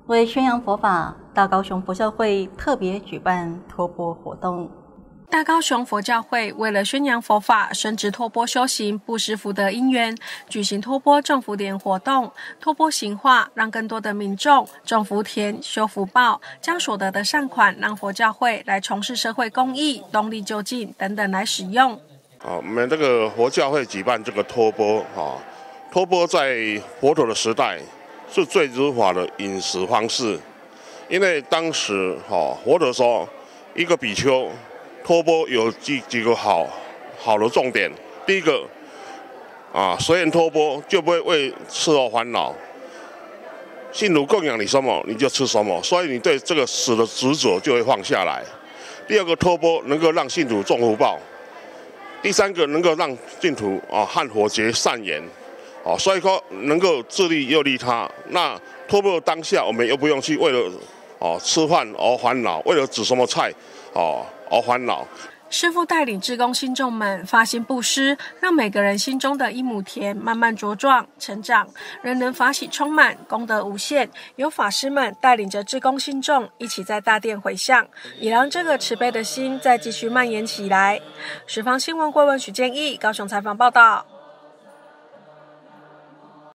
为宣扬佛法，大高雄佛教会特别举办托钵活动。 大高雄佛教会为了宣扬佛法、深植托钵修行、布施福德因缘，举行托钵种福田活动。托钵行化，让更多的民众种福田、修福报，将所得的善款让佛教会来从事社会公益、动力就近等等来使用。 我们这个佛教会举办这个托钵托钵在佛陀的时代是最如法的饮食方式，因为当时佛陀说，一个比丘托钵有几个好的重点。第一个随缘托钵就不会为吃而烦恼，信徒供养你什么你就吃什么，所以你对这个死的执着就会放下来。第二个，托钵能够让信徒种福报。第三个，能够让信徒和佛结善缘，所以说能够自利又利他。那托钵当下，我们又不用去为了吃饭而烦恼，为了煮什么菜而烦恼。 师父带领志工信众们发心布施，让每个人心中的一亩田慢慢茁壮成长，人人法喜充满，功德无限。有法师们带领着志工信众一起在大殿回向，也让这个慈悲的心再继续蔓延起来。十方新闻郭文许建议高雄采访报道。